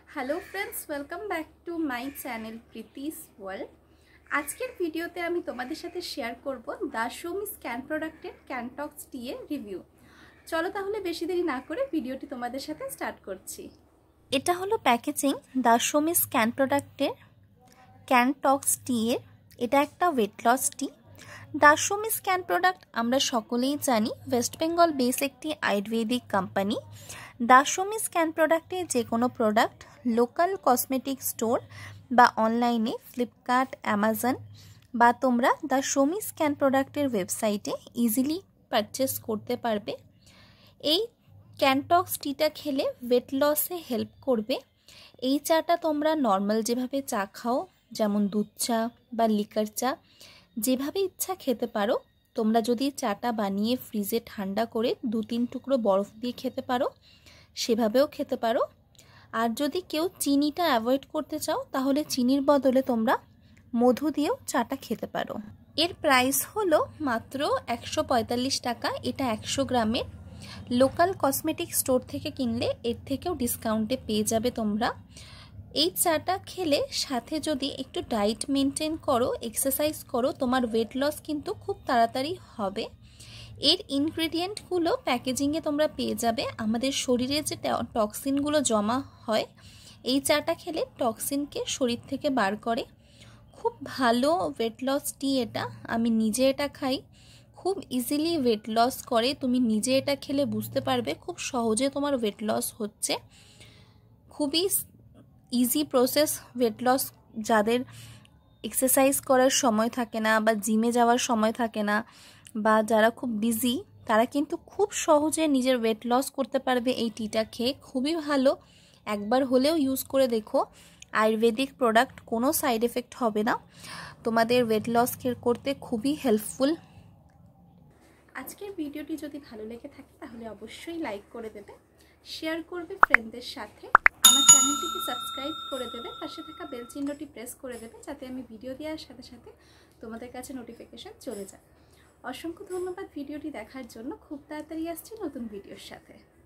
Hello friends, welcome back to my channel Priti's world. আজকের ভিডিওতে আমি তোমাদের সাথে শেয়ার করব দাশমি স্ক্যান প্রোডাক্টের ক্যানটক্স টি এর রিভিউ। চলো তাহলে বেশি দেরি না করে ভিডিওটি তোমাদের সাথে স্টার্ট করছি। এটা হলো প্যাকেজিং দাশমি স্ক্যান প্রোডাক্টের ক্যানটক্স টি এর। এটা একটা ওয়েট লস টি। দাশমি স্ক্যান প্রোডাক্ট আমরা সকলেই জানি ওয়েস্ট বেঙ্গল বেস একটি আয়ুর্বেদিক কোম্পানি। দাশমি স্ক্যান প্রোডাক্টে যে কোনো প্রোডাক্ট লোকাল কসমেটিক স্টোর বা অনলাইনে ফ্লিপকার্ট, অ্যামাজন বা তোমরা দাশমি স্ক্যান প্রোডাক্টের ওয়েবসাইটে ইজিলি পারচেস করতে পারবে। এই ক্যানটক্স টিটা খেলে ওয়েট লসে হেল্প করবে। এই চাটা তোমরা নর্মাল যেভাবে চা খাও, যেমন দুধ চা বা লিকার চা, যেভাবে ইচ্ছা খেতে পারো। তোমরা যদি চাটা বানিয়ে ফ্রিজে ঠান্ডা করে 2-3 টুকরো বরফ দিয়ে খেতে পারো, সেভাবেও খেতে পারো। আর যদি কেউ চিনিটা অ্যাভয়েড করতে চাও, তাহলে চিনির বদলে তোমরা মধু দিয়েও চাটা খেতে পারো। এর প্রাইস হলো মাত্র 145 টাকা। এটা 100 গ্রামের। লোকাল কসমেটিক স্টোর থেকে কিনলে এর থেকেও ডিসকাউন্টে পেয়ে যাবে তোমরা। এই চাটা খেলে সাথে যদি একটু ডায়েট মেনটেন করো, এক্সারসাইজ করো, তোমার ওয়েট লস কিন্তু খুব তাড়াতাড়ি হবে। এর ইনগ্রেডিয়েন্টগুলো প্যাকেজিংয়ে তোমরা পেয়ে যাবে। আমাদের শরীরে যে টক্সিনগুলো জমা হয়, এই চাটা খেলে টক্সিনকে শরীর থেকে বার করে। খুব ভালো ওয়েট লস টি এটা। আমি নিজে এটা খাই। খুব ইজিলি ওয়েট লস করে। তুমি নিজে এটা খেলে বুঝতে পারবে খুব সহজে তোমার ওয়েট লস হচ্ছে। খুবই ইজি প্রসেস ওয়েট লস। যাদের এক্সারসাইজ করার সময় থাকে না বা জিমে যাওয়ার সময় থাকে না বা যারা খুব বিজি, তারা কিন্তু খুব সহজে নিজের ওয়েট লস করতে পারবে এই টিটা খেয়ে। খুবই ভালো, একবার হলেও ইউজ করে দেখো। আয়ুর্বেদিক প্রোডাক্ট, কোনো সাইড এফেক্ট হবে না। তোমাদের ওয়েট লস করতে খুবই হেল্পফুল। আজকের ভিডিওটি যদি ভালো লেগে থাকে তাহলে অবশ্যই লাইক করে দেবে, শেয়ার করবে ফ্রেন্ডদের সাথে, আমার চ্যানেলটিকে সাবস্ক্রাইব করে দেবে, পাশে থাকা বেল চিহ্নটি প্রেস করে দেবে যাতে আমি ভিডিও দেওয়ার সাথে সাথে তোমাদের কাছে নোটিফিকেশন চলে যায়। অসংখ্য ধন্যবাদ ভিডিওটি দেখার জন্য। খুব তাড়াতাড়ি আসছি নতুন ভিডিওর সাথে।